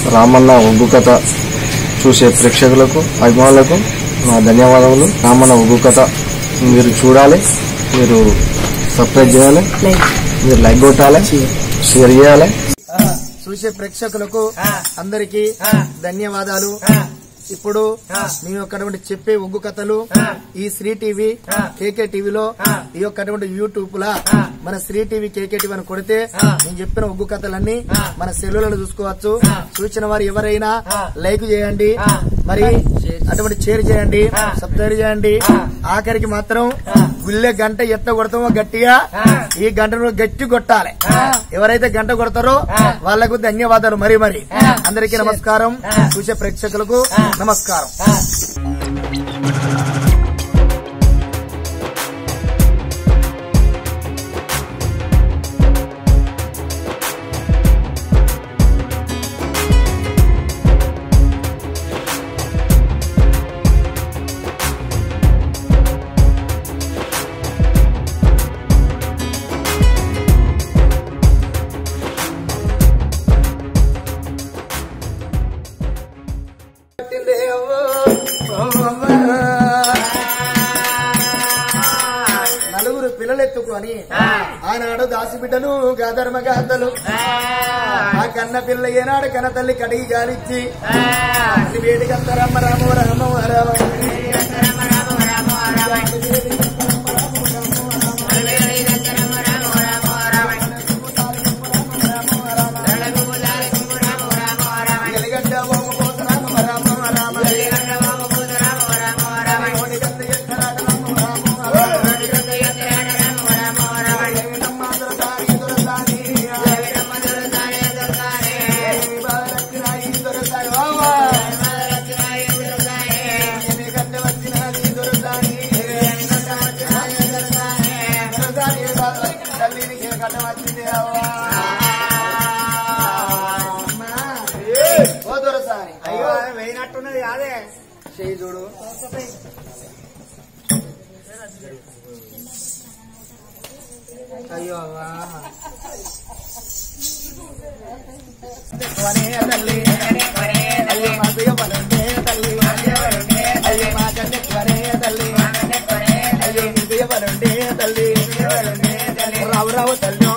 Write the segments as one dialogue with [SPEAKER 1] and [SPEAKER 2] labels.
[SPEAKER 1] రామన్న ఒగ్గు కథ చూసే ప్రేక్షకులకు అభిమానులకు నా ధన్యవాదములు. రామన్న ఒగ్గు కథ మీరు చూడాలి, మీరు సబ్స్క్రైబ్ చేయాలి, మీరు లైక్ కొట్టాలి, షేర్ చేయాలి.
[SPEAKER 2] చూసే ప్రేక్షకులకు అందరికీ ధన్యవాదాలు. ఇప్పుడు మీ యొక్కటువంటి చెప్పే ఒగ్గు కథలు ఈ శ్రీ టీవీ కేకే టీవీలో ఈ యొక్కటువంటి యూట్యూబ్ లా మన శ్రీ టీవీ కేకే టీవీ అని కొడితే నేను చెప్పిన ఒగ్గు కథలన్నీ మన సెల్లులలో చూసుకోవచ్చు. చూసిన వారు ఎవరైనా లైక్ చేయండి, మరి అటువంటి షేర్ చేయండి, సబ్స్క్రైబ్ చేయండి. ఆఖరికి మాత్రం గుల్లె గంట ఎట్లా కొడతామో గట్టిగా ఈ గంటను గట్టి కొట్టాలి. ఎవరైతే గంట కొడతారో వాళ్లకు ధన్యవాదాలు. మరి మరి అందరికీ నమస్కారం. చూసే ప్రేక్షకులకు నమస్కారం. నలుగురు పిల్లలెత్తుకొని ఆనాడు దాసిబిడ్డలు గాధర్మగాథలు ఆ కన్న పిల్ల ఏనాడు కన్న తల్లి కడిగి గాలిచ్చి వేడికంత రామ రామ రామ రామ వేయినట్టున్నది కాదే చేయి చూడు. అయ్యో తల్లి అయ్యో మా బియ్యవరండే తల్లి అయ్యో మా కన్నెక్వరే తల్లి అయ్యో మీ బియ్యవరండే తల్లి రావు రావు తల్లి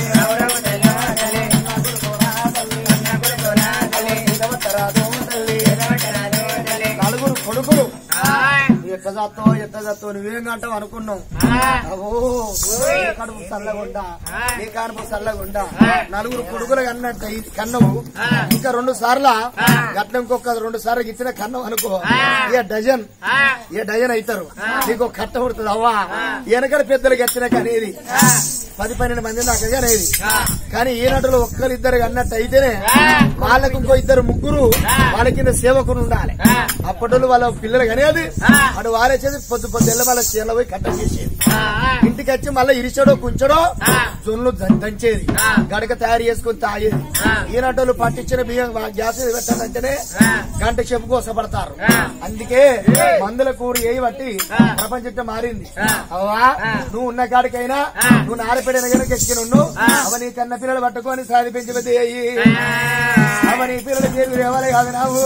[SPEAKER 2] నలుగురు కొడుకులు ఎట్టజాతో నువ్వేం అంటావు అనుకున్నావు. కడుపు చల్లగుండా నీ కానుపు చల్లగుండా నలుగురు కొడుకులు కన్నవు. ఇంకా 2 సార్లు గట్ల ఇంకొక 2 సార్లు ఇచ్చిన కన్నవు అనుకో, ఏ డజన్ అవుతారు. నీకు కట్ట పుడుతుంది. అవ్వా వెనకడ పెద్దలకి వచ్చినాక అనేది 10-12 మంది దాకా అనేది. కానీ ఈనాటిలో ఒక్కరిద్దరు అన్నట్టు అయితేనే వాళ్ళకు ఇంకో 2-3 వాళ్ళ కింద సేవకులు ఉండాలి. అప్పటి వాళ్ళ పిల్లలు అనేది అటు వారేసేది పొద్దు వాళ్ళ చీరలో పోయి కట్ట చేసేది. ఇంటికి వచ్చి మళ్ళీ ఇరిచడో కుంచడో జొన్లు దంచేది, గడక తయారు చేసుకుని తాగేది. ఈనాటోళ్ళు పట్టించిన బియ్యం గ్యాస్ పెట్టాలంటేనే గంట చెప్పు కోసపడతారు. అందుకే మందుల కూడి ఏ బట్టి ప్రపంచం మారింది. అవ్వా నువ్వు ఉన్న కాడికైనా నువ్వు నారపేడైన కనుక ఎక్కినున్ను అవ నీ కన్న పిల్లలు పట్టుకొని సాది పెంచి పెద్ద అయ్యి అవ నీ పిల్లలు చేరు రేవాలి కాదు నావు.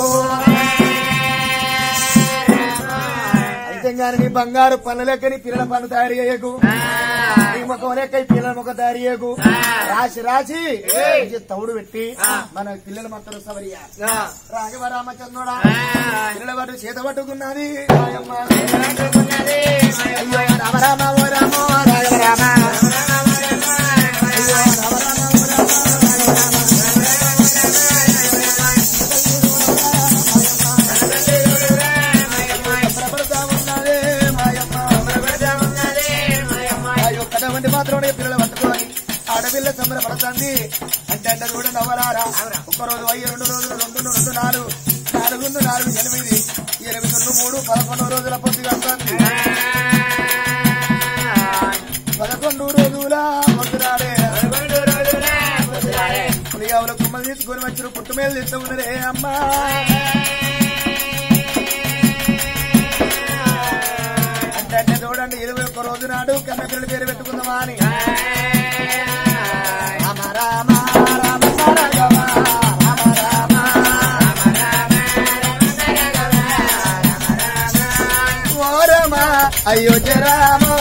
[SPEAKER 2] కానీ నీ బంగారు పనుల లెక్క నీ పిల్లల పన్ను తయారు చేయకు, నీ ముఖం లెక్క ఈ పిల్లల ముఖం తయారు చేయకు. రాసి తౌడు పెట్టి మన పిల్లల మొత్తం సవరియా రాఘవ రామచంద్రుడా పిల్లల పట్టు చేత పట్టుకున్నది. రామ రామ ఓ రామో రాఘవ రామ మాత్రం పిల్లలు పట్టుకోవాలి. ఆడపిల్ల సంబరపడుతుంది అంటే కూడా నవ్వరారా. 1 రోజు 2 రోజులు 2 4 4 4 8 8 3 11 రోజుల పొద్దు కడుతుంది. 11 రోజుల పొద్దురాడే పులిగావుల కుమ్మలు తీసుకొని వచ్చిన పుట్టు మీద తెస్తూ ఉన్నదే అమ్మా. అంటే చూడండి 21 రోజు నాడు కన్న పిల్లలు పేరు పెట్టుకుందామా అని. రామ రామ రామ రామ రామ రామ అయోధ్య రామో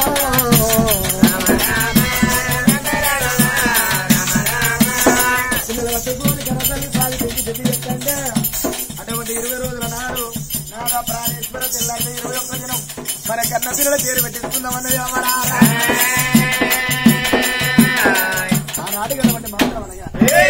[SPEAKER 2] అటువంటి 20 రోజుల నాడు నాగా ప్రాణేశ్వర తెల్లారి 21 దినం మన కన్న పిల్లల పేరు పెట్టించుకుందామన్నది ఆనాడు కలవండి మాత్రం అనగా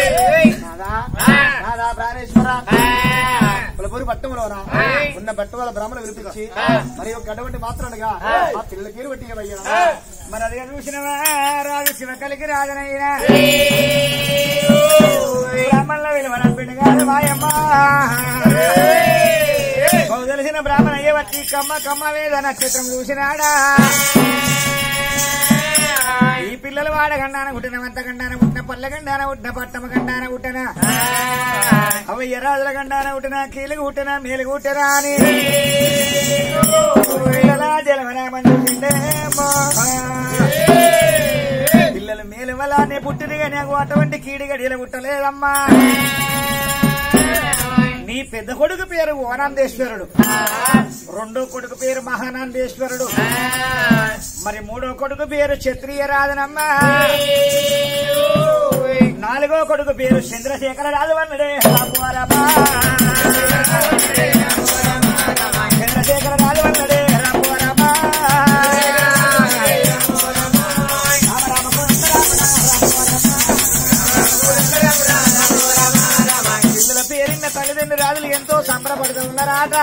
[SPEAKER 2] నాదా ప్రాణేశ్వర పులపూరి పట్టములోనా ఉన్న పట్టువల బ్రాహ్మణ వినిపించి మరి ఒక అటువంటి మాత్రనగా ఆ పిల్లల పేరు పెట్టివయ్యా మరి అదిగా చూసినవా రాజు శివ కలిగి రాజనయ్యా బ్రాహ్మణుల విలువనంపిండు కాదు మాయమ్మ తెలిసిన బ్రాహ్మణ అయ్యే వచ్చి కమ్మ కమ్మ వేద నక్షత్రం చూసినాడా ఈ పిల్లలు వాడగండాన పుట్టిన వంత గండాన పుట్టిన పల్లె గండాన పుట్టిన పట్టమ గండాన పుట్టిన అవయ్య రాజుల గండాన పుట్టిన కీలుగు పుట్టిన మేలుగు పుట్టినా అని పిల్లల జలమరామని చూసిండేమో పిల్లలు మేలు వలానే పుట్టినగా నాకు అటువంటి కీడి గడియలు పుట్టలేదమ్మా నీ పెద్ద కొడుకు పేరు ఓనందేశ్వరుడు రెండో కొడుకు పేరు మహానందేశ్వరుడు మరి మూడో కొడుకు పేరు క్షత్రియ రాజనమ్మ నాలుగో కొడుకు పేరు చంద్రశేఖర రాజవన్నుడే చంద్రశేఖర రాజవన్నుడే పేరిన్న తల్లిదండ్రులు రాజులు ఎంతో సంబరపడుతూ ఉన్నారాట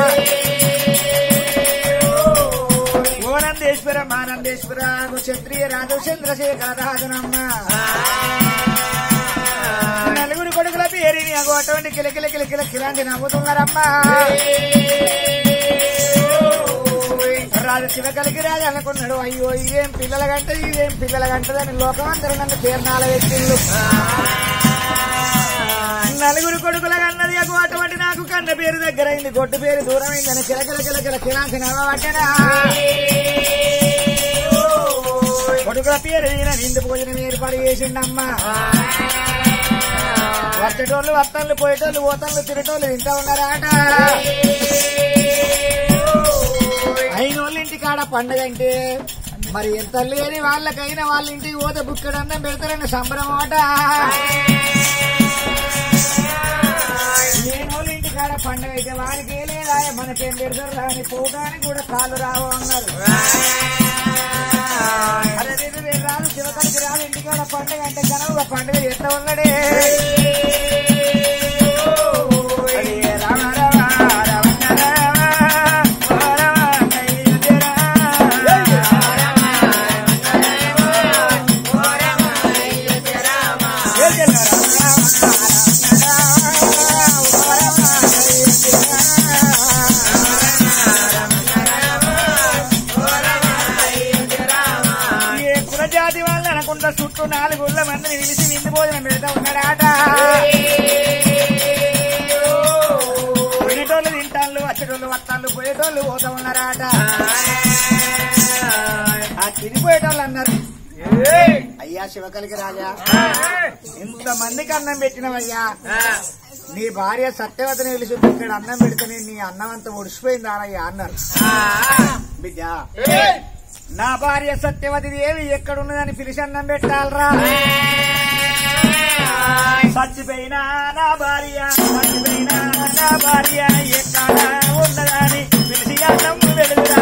[SPEAKER 2] ఓనందేశ్వర మానందేశ్వర క్షత్రియ రాజు చంద్రశేఖర రాజనమ్మ నలుగురు కొడుకుల పేరుని అగో అటువంటి కిలకిల కిలకిల కిలాంటి నవ్వుతున్నారమ్మా రాజు శివ కలిగి రాజు అనుకున్నాడు అయ్యో ఇదేం పిల్లల గంట ఇదేం పిల్లల గంటదని లోకం అందరూ నన్ను పేర్నాల వ్యక్తులు నలుగురు కొడుకుల కన్నది అటువంటి నాకు కన్న పేరు దగ్గరైంది గొడ్డు పేరు దూరమైందని కిలకిల కిలకిల కిలాంటి నవ్వబట్టనా కొడుకుల పేరు నిండు భోజనం ఏర్పాటు చేసిండమ్మా వచ్చేటోళ్ళు వత్తళ్ళు పోయేటోళ్ళు ఓతళ్ళు తిరటోళ్ళు తింటా ఉన్నారాట అయినోళ్ళ ఇంటి కాడ పండుగ అంటే మరి ఎంత లేని వాళ్ళకైనా వాళ్ళ ఇంటికి పోతే బుక్కడు అన్నం పెడతారని సంబరం అట లేనోళ్ళ ఇంటి కాడ పండుగ అయితే వారికి ఏ లేదా మన పేరు పెడతారు రాని పోవడానికి కూడా కాళ్ళు రావు అన్నారు అదే రాదు శివకలికి రాదు ఇంటికాడ పండుగ అంటే జనముగా పండుగ ఎట్లా ఉన్నాడే రామ రామ చుట్టూ 4 ఊళ్ళ మందిని పిలిచి విందు భోజనం పెడతా ఉన్నాడాట వినేటోళ్ళు తింటాళ్ళు వచ్చేటోళ్ళు వత్తాళ్ళు పోయేటోళ్ళు పోతా ఉన్నారాట ఆ తిరిగిపోయేటోళ్ళు అన్నారు అయ్యా శివకలికి రాజా ఇంతమందికి అన్నం పెట్టినవయ్యా నీ భార్య సత్యవతిని పిలిచి ఇక్కడ అన్నం పెడితే నీ అన్నం అంతా ఒడిసిపోయిందా అయ్యా అన్నారు బిడ్డ నా భార్య సత్యవతి దేవి ఎక్కడున్నదని పిలిచి అన్నం పెట్టాలరా చచ్చిపోయినా నా భార్య చచ్చిపోయినా నా భార్య ఎక్కడ ఉన్నదని పిలిచి అన్నం పెడుతురా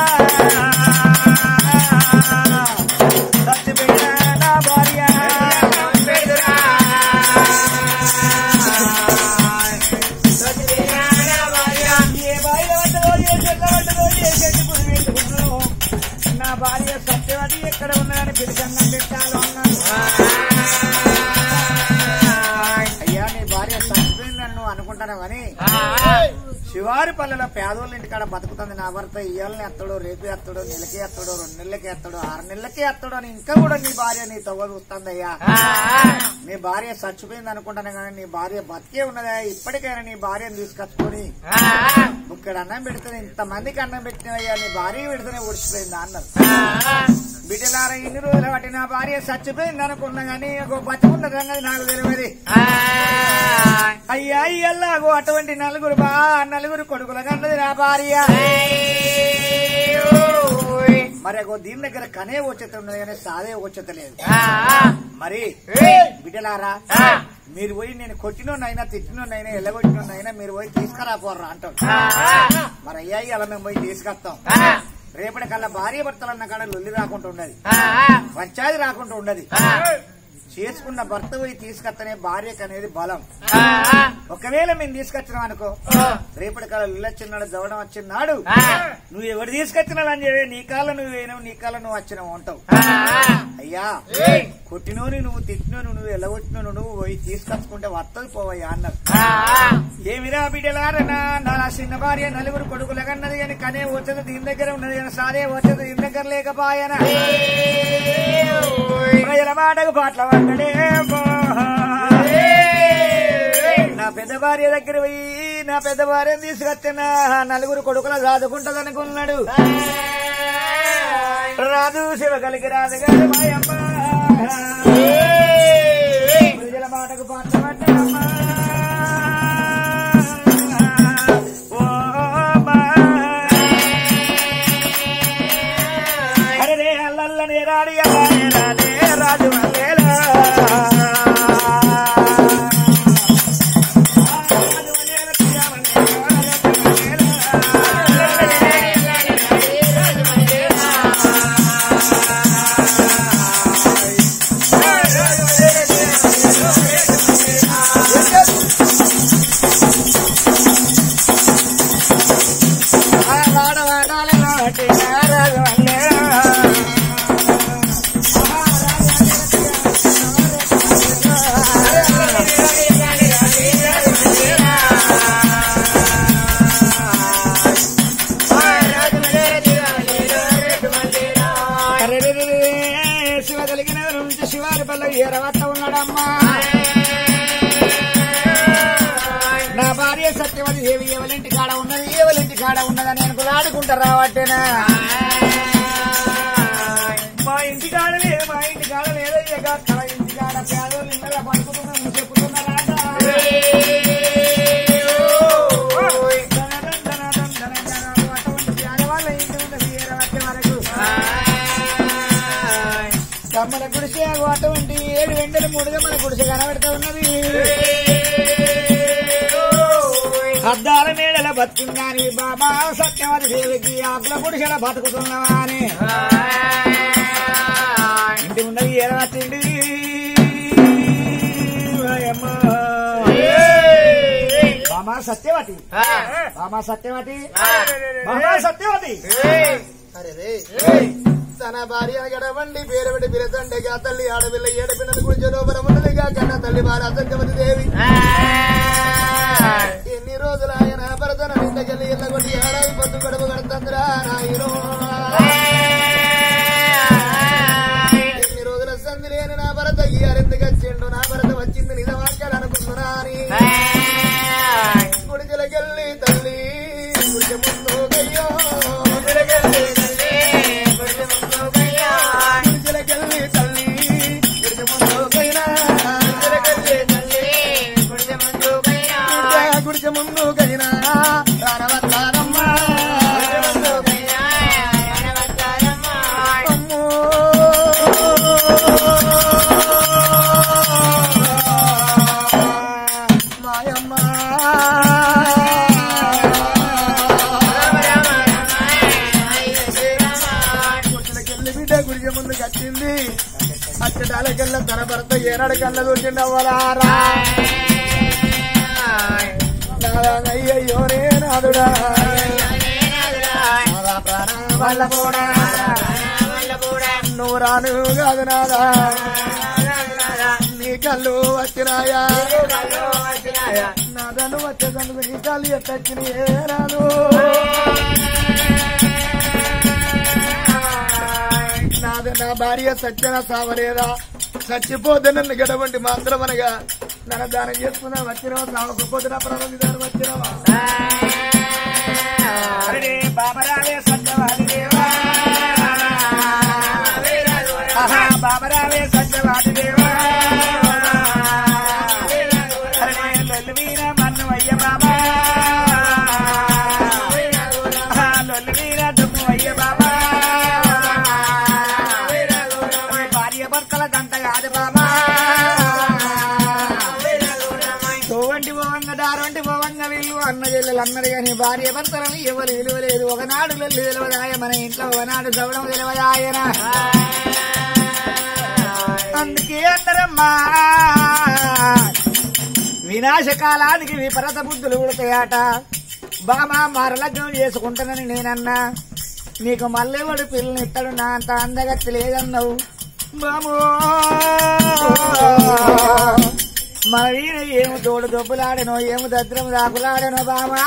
[SPEAKER 2] చచ్చిపోయినా నా భార్య పెడుతురా ఏ భార్య వంటలో ఏ చెట్ల వంటలో ఏ చెట్టు గురి పెట్టుకున్నావు నా భార్య సత్యవతి ఎక్కడ ఉన్నదని పిలిచి అన్నం పెట్టాలి అన్నాను అయ్యా నీ భార్య చచ్చిపోయిందని అనుకుంటాను కానీ శివారి పల్లెలో పేదోళ్ళ ఇంటికాడ బతుకుతుంది నా భర్త ఇయ్యాలని ఎత్తడు రేపు ఎత్తడు నెలకి ఎత్తడు 2 నెలలకి ఎత్తడు 6 నెలలకి ఎత్తడు అని ఇంకా కూడా నీ భార్య నీ తవ్వ చూస్తుందయ్యా నీ భార్య చచ్చిపోయింది అనుకుంటాను కానీ నీ భార్య బతికే ఉన్నదా ఇప్పటికైనా నీ భార్యను తీసుకొచ్చుకొని ఇక్కడ అన్నం పెడుతుంది ఇంతమందికి అన్నం పెట్టినయ్యా నీ భార్య పెడితేనే ఓడిచిపోయిందా అన్నారు బిడ్డలారా ఇన్ని రోజుల బట్టి నా భార్య చచ్చిపోయింది అనుకున్నా గానీ బతుకున్నది అన్నది నాకు తెలియదు అయ్యా ఇయ్యల్లాగో అటువంటి నలుగురు కొడుకుల కన్నది నా భార్య
[SPEAKER 3] మరి దీని దగ్గర కనే వచ్చేత ఉన్నది కానీ సాదే వచ్చేత లేదు. మరి బిడ్డలారా మీరు పోయి నేను కొట్టినోనైనా తిట్టినోనైనా ఎల్లగొట్టినోనైనా మీరు పోయి తీసుకురాపోర్రా అంటాం. మరి అయ్యాయి అలా మేము పోయి తీసుకొస్తాం. రేపటి కల్లా భార్య భర్తలన్న కాడ లొల్లి రాకుండా ఉండదు, పంచాయతీ రాకుండా ఉండదు. చేసుకున్న భర్త పోయి తీసుకొస్తనే భార్యకు అనేది బలం. ఒకవేళ మేము తీసుకొచ్చినాం అనుకో, రేపటి కాలం ఇల్లొచ్చినాడు దవడం వచ్చినాడు నువ్వు ఎవరు తీసుకొచ్చినావు అని చెప్పి నీ కాళ్ళ నువ్వు వేయనావు, నీ కాళ్ళ నువ్వు వచ్చినావు అంటావు. అయ్యా కొట్టినోని నువ్వు తిట్టినోని నువ్వు ఎల్లగొట్టినోను నువ్వు పోయి తీసుకొచ్చుకుంటే వత్తది పోవయ్యా అన్నారు. ఏమిరా బిడ్డలారనా నా చిన్న భార్య నలుగురు కొడుకులు కన్నది అని కనే వచ్చేది దీని దగ్గర ఉన్నది కానీ సారే వచ్చేది దీని దగ్గర లేకపోయానా ప్రజల మాటకు పాటల వంటడే. నా పెద్ద భార్య దగ్గర పోయి నా పెద్ద భార్యను తీసుకొచ్చిన నలుగురు కొడుకుల రాదుకుంటది అనుకున్నాడు. రాదు శివ కలిగి రాదు గారు మాయమ్మ ప్రజల మాటకు పాటల వంటమ్మా. అరే అల్లల్లనే రాడి రాదే రాజు మల్లేలా ఎరవత్త ఉన్నాడమ్మా. నా భార్య సత్యవతి దేవి ఎవరింటి కాడ ఉన్నది ఎవరింటి కాడ ఉన్నదని అనుకుని ఆడుకుంటారు రావట్టేనా. మా ఇంటి కాడ లేదు మా ఇంటి కాడ లేదయ్యా ఇంటి కాడ పేదోళ్ళు ఇంట్లో పడుకుంటున్నాను చెప్పుతున్నారా. అటువంటి ఆడవాళ్ళ ఇంటి ఉన్నది ఎరవత్త వరకు కమ్మల గుడిసె అటువంటి 7 వెంటలు 3 మన గుడిసె కనబెడతా ఉన్నది. అద్దాల మేడల బతుకున్నాని బాబా సత్యవతి దేవికి అద్దాల గుడిసెల బతుకుతున్నావా అని ఇంటి ఉన్నది ఎరవచ్చింది. బామా సత్యవతి బామా సత్యవతి బామా సత్యవతి తన భార్య గడవండి పేరుబడి పిరతండగా తల్లి ఆడపిల్ల ఏడపిల్లలు గురించి లోపలమున్నదిగా కన్న తల్లి భార్య సత్యవతి దేవి ఎన్ని రోజులు ఆయన భరతన ఇంటకెళ్ళి ఎల్లగొట్టి ఏడాది పొద్దు గడప కడుతుందిరా నాయనో. ఎన్ని రోజుల సంధి లేని నా భరత ఈ అరెందుకు వచ్చిండు నా భరత వచ్చింది నిజవాక్యాలు అనుకుంటున్నా అని గుడికెళ్ళి తల్లి గుడికి ముందు గయ్యో గుడికి ముందు గైనా రానవతారమ్మా అమ్మో మాయమ్మ గుడికెళ్ళి బిడ్డ గుడికి ముందు కట్టింది అచ్చటాలకెళ్ళ తన భర్త ఏనాడు కళ్ళ దూచిండి అవ్వలారా. అయ్యయ్యోనే నాదుడా వాళ్ళ కూడా నువ్వు రాను కాదు నాదా నీ కళ్ళు వచ్చినాయా నాదను వచ్చేందుకు నీ కళ్ళు ఎత్తచ్చినాయే రాదు. నాది నా భార్య సత్యన సావలేదా చచ్చిపోతే నన్ను గడవండి మా అందరం అనగా నన్ను దానం చేసుకున్నా వచ్చినావా సావకపోతే నా ప్రాణం దానం వచ్చినావా. బాబరావే సత్యవాది దేవా బాబరావే సత్యవాది దేవా లొల్లు వీర మన్ను అయ్య బాబా లొల్లు వీర దుమ్ము అయ్య బాబా పోవంగ దారంటి పోవంగ వీళ్ళు అన్న చెల్లెలు అన్నది కానీ భార్య భర్తలను ఎవరు విలువలేదు. ఒకనాడు లొల్లి తెలివదాయ మన ఇంట్లో ఒకనాడు చవడం తెలివదాయన. అందుకే అందరమ్మా వినాశకాలానికి విపరీత బుద్ధులు ఉడతాయట. బామా మరలగ్నం చేసుకుంటానని నేనన్నా, నీకు మళ్ళీ వాడు పిల్లని ఇస్తాడు, నా అంత అందగత్తి లేదన్నావు. బామో మన వీణ ఏమి తోడు దొబ్బులాడనో ఏమి దద్రము దాకులాడనో బామా.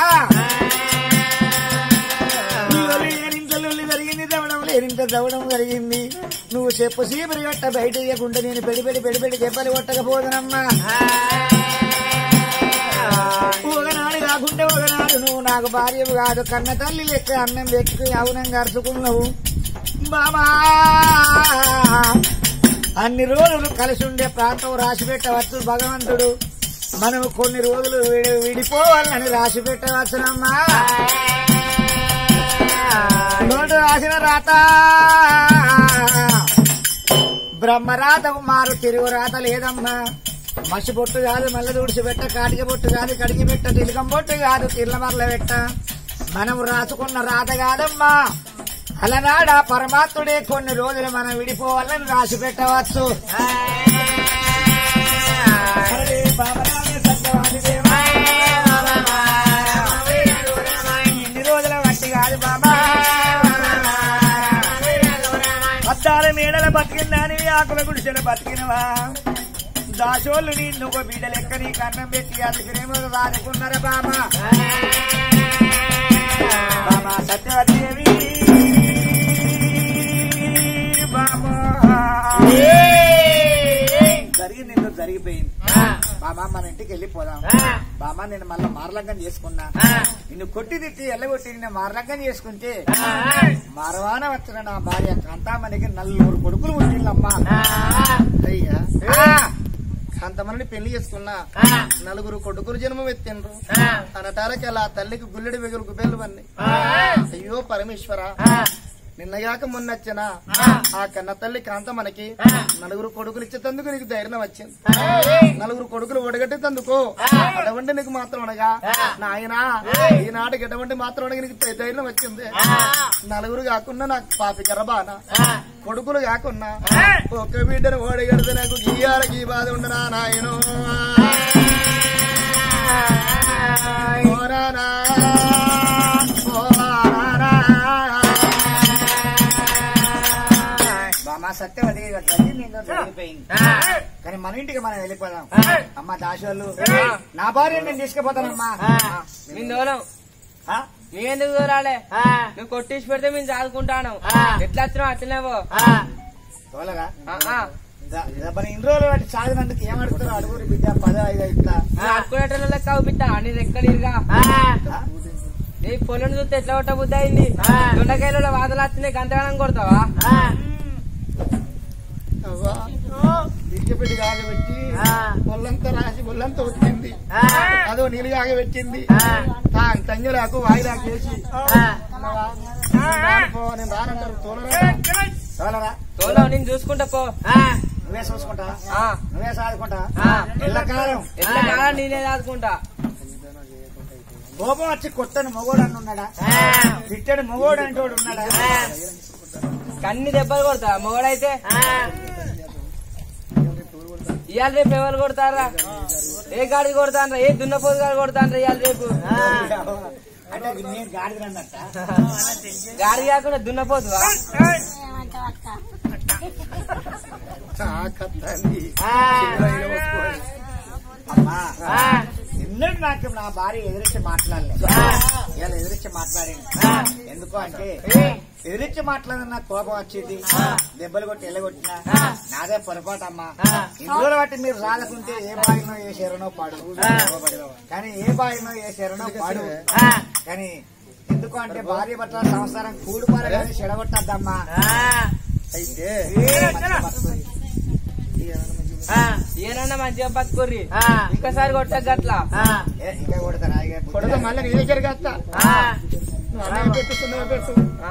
[SPEAKER 3] లేనింత లొల్లి జరిగింది, దవడం లేనింత దవడం జరిగింది. నువ్వు చెప్పు సీపరి గట్ట బయట ఇయ్యకుండా నేను పెడిపెడి దెబ్బలు కొట్టకపోదునమ్మా. ఒకనాడు కాకుంటే ఒకనాడు నువ్వు నాకు భార్యవు కాదు, కన్న తల్లి లెక్క అన్నం వ్యక్తి అవునంగా అరుచుకున్నావు బామా. అన్ని రోజులు కలిసి ఉండే ప్రాంతం రాసి పెట్టవచ్చు భగవంతుడు. మనం కొన్ని రోజులు విడిపోవాలని రాసి పెట్టవచ్చునమ్మా. నోటు రాసిన రాత బ్రహ్మరాతకు మారు తిరుగు రాత లేదమ్మా. మసి బొట్టు కాదు మల్ల తుడిచి పెట్ట, కాటిక బొట్టు కాదు కడిగి పెట్ట, తిలకం బొట్టు కాదు తిర్ల మరల పెట్ట. మనం రాసుకున్న రాత కాదమ్మా. అలనాడ పరమాత్ముడే కొన్ని రోజులు మనం విడిపోవాలని రాసి పెట్టవచ్చు. ఇన్ని రోజుల వట్టి కాదు బాబా. అద్దాల మేడల బతికిందని ఆకుల గుడిసెల బతికినవా. దాసోళ్ళు నిన్ను ఒక బిడ్డ లెక్క నీ కన్నం పెట్టి అందుకునేమో రానుకున్నారా బామా. బామా సత్యవతీదేవి జరిగింది నిన్ను జరిగిపోయింది బామా. మన ఇంటికి వెళ్ళిపోదాం బామా. నేను మళ్ళా మారలంగం చేసుకున్నా, నిన్ను కొట్టి తిట్టి ఎల్లగొట్టి నిన్ను మారలంగం చేసుకుంటే మరవాన వచ్చిన నా భార్య కాంతామణికి 4 కొడుకులు పుట్టిందమ్మా.
[SPEAKER 2] అయ్యా అంతమంది పెళ్లి చేసుకున్నా 4 కొడుకులు జన్మం ఎత్తిండ్రు అనటాలకి అలా తల్లికి గుల్లెడి వెగులు గుబెళ్ళు అన్ని. అయ్యో పరమేశ్వర, నిన్నగాక మొన్నొచ్చిన ఆ కన్న తల్లి కాంత మనకి 4 కొడుకులు ఇచ్చేందుకు నీకు ధైర్యం వచ్చింది. 4 కొడుకులు ఒడగట్టేందుకు అటువంటి నీకు మాత్రం అనగా నాయనా ఈనాటికి ఎటువంటి మాత్రం అనగా నీకు ధైర్యం వచ్చింది. 4 కాకుండా నాకు పాపి గర్భానా కొడుకులు కాకున్నా ఒక్క బిడ్డను ఓడగడితే నాకు గీయాలకి ఈ బాధ ఉండనా నాయనో.
[SPEAKER 3] బామా సత్యవతి నిన్ను జరిగిపోయింది కానీ మన ఇంటికి మనం వెళ్ళిపోదాం. అమ్మ దాసోళ్ళు నా భార్య నేను తీసుకుపోతానమ్మా.
[SPEAKER 4] ఎందుకు దూరాలే? నువ్వు కొట్టించి పెడితే మేము చదువుకుంటాను. ఎట్లా వచ్చినావు అట్లనేవో
[SPEAKER 3] తోలగా ఇన్ని రోజులు వాటి సాగినందుకు ఏమడుగుతారు అడుగురు బిడ్డ 10-5 ఇట్లా
[SPEAKER 4] అడుకునేటోళ్ళ లెక్క అవుపిస్తా నీ రెక్కలిరుగా. నీ పొలను చూస్తే ఎట్లా కొట్ట బుద్ధి అయింది. దొండకాయలో వాదలు వస్తున్నాయి గంతగానం కొడతావా?
[SPEAKER 2] దిగ్గపెట్టి కాగబెట్టి ఒళ్ళంతా రాసి ఒళ్ళంతా వచ్చింది, అదో నీళ్ళు కాగబెట్టింది, తంగిరాకు వాయిదాకు వేసి నేను రానంటారు తోలరా.
[SPEAKER 4] తోలవు నేను చూసుకుంటా పో.
[SPEAKER 3] నువ్వే చూసుకుంటా, నువ్వే సాదుకుంటా. ఎల్లకాలం
[SPEAKER 4] నేనే సాదుకుంటా.
[SPEAKER 3] కోపం వచ్చి కొట్టని మొగోడు అని ఉన్నాడా? తిట్టని మొగోడు అని తోడు ఉన్నాడా?
[SPEAKER 4] కన్ని దెబ్బలు కొడతా మొగడైతే. ఇవాళ రేపు ఎవరు కొడతారా? ఏ గాడి కొడతానరా? ఏ దున్నపోతు గాడి కొడతానరా ఇవాళ రేపు?
[SPEAKER 3] అంటే నేను గాడి అన్నట్ట
[SPEAKER 4] గాడి కాకుండా దున్నపోతువా?
[SPEAKER 3] అమ్మా ఎన్నడూ నాకు నా భార్య ఎదిరించి మాట్లాడలేదు, ఇలా ఎదిరించి మాట్లాడింది. ఎందుకు అంటే ఎదిరించి మాట్లాడిన నాకు కోపం వచ్చింది, దెబ్బలు కొట్టి ఎల్లగొట్టినా నాదే పొరపాటు అమ్మా. ఇందులో బట్టి మీరు రాదుకుంటే ఏ బాయినో ఏ శరణో పాడు, కానీ ఏ బాయినో ఏ శరణో పాడు. కానీ ఎందుకు అంటే భార్య పట్ల సంసారం కూడుపాలి కానీ చెడగొట్టద్దమ్మా.
[SPEAKER 2] అయితే
[SPEAKER 4] ఏనన్నా మంచిగా బతుకుర్రి, ఇంకోసారి కొట్టక అట్లా
[SPEAKER 3] ఇంకా కొడతారా?
[SPEAKER 2] కొడతా మళ్ళీ నీ దగ్గరికి వస్తా, పెట్టుకున్నా పెట్టు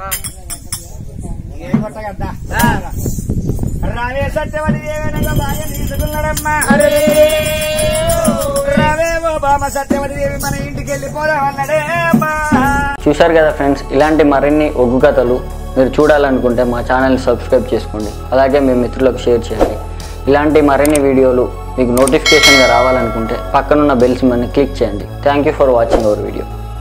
[SPEAKER 3] ఏం కొట్టగద్దా. రావే సత్యవతి భార్య తీసుకున్నాడమ్మా. రావే ఓ బామ సత్యవతి దేవి మన ఇంటికి వెళ్ళిపోదామన్నాడే అమ్మా.
[SPEAKER 5] చూశారు కదా ఫ్రెండ్స్, ఇలాంటి మరిన్ని ఒగ్గు కథలు మీరు చూడాలనుకుంటే మా ఛానల్ని సబ్స్క్రైబ్ చేసుకోండి. అలాగే మీ మిత్రులకు షేర్ చేయండి. ఇలాంటి మరిన్ని వీడియోలు మీకు నోటిఫికేషన్గా రావాలనుకుంటే పక్కనున్న బెల్ సింబల్ని క్లిక్ చేయండి. Thank you for watching our video.